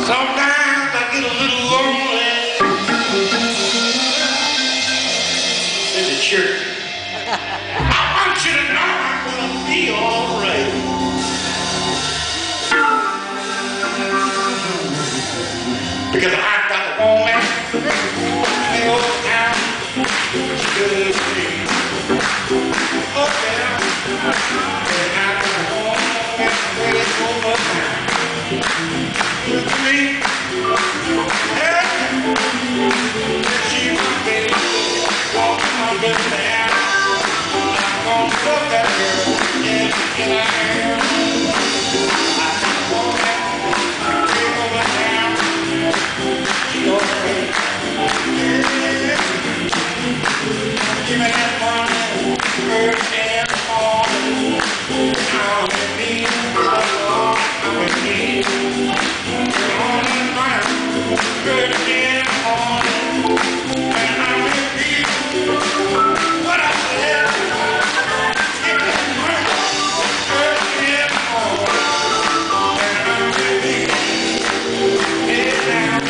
Sometimes I get a little lonely in the church. I want you to know I'm gonna be all right. Because I've got a woman in the old town. She good to me. Oh yeah. And I've got a woman in the old town. Good to me. Yeah. She my baby. Walking on the down. I'm gonna love that girl. Yeah, and I am. I got a woman in over town. She goes away. Yeah. Give me that money. First and morning. I'm with me. I'm with me. On the night. First and morning. And I'm with me. What I said. Give me that money. First and morning. And I'm with me. Yeah, now.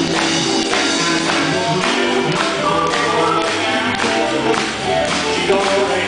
She goes away.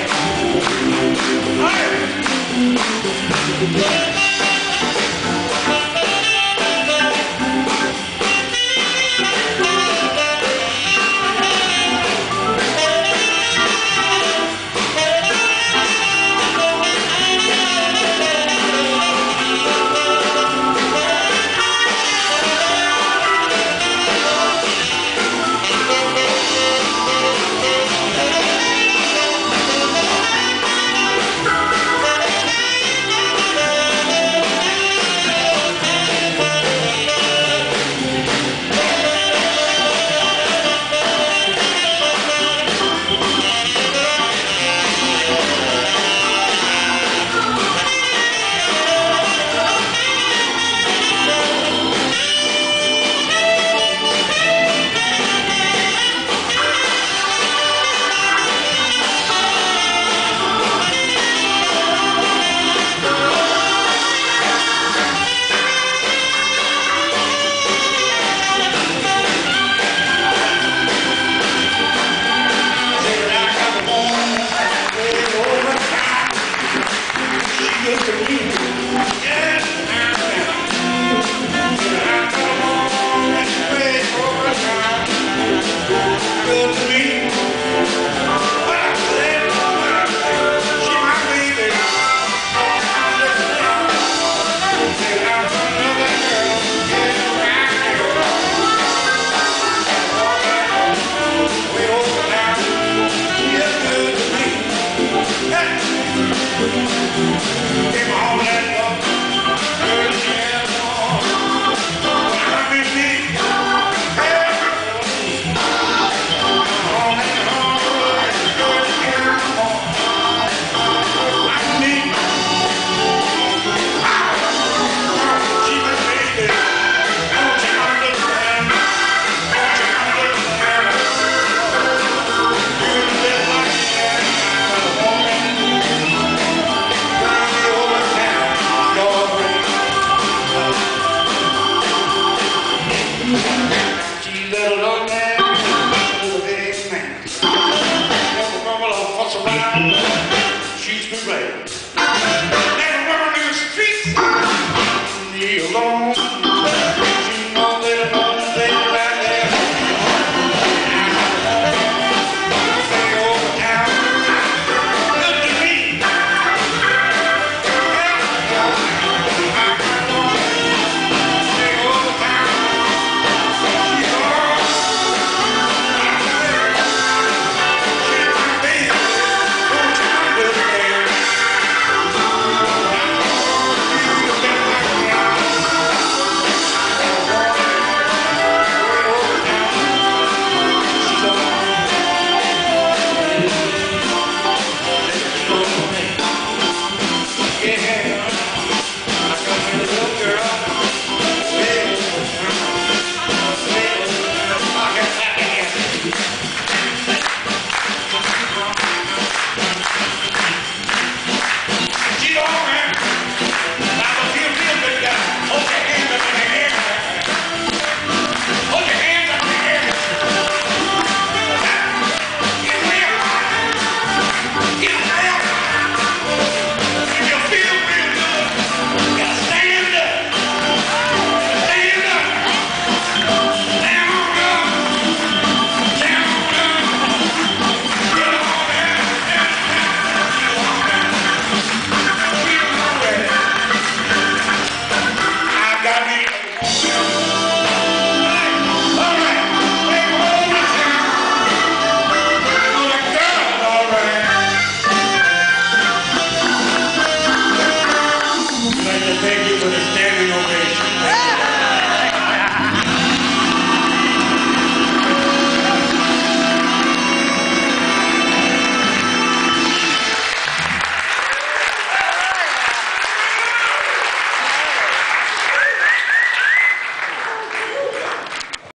She's been right. Never run in the streets.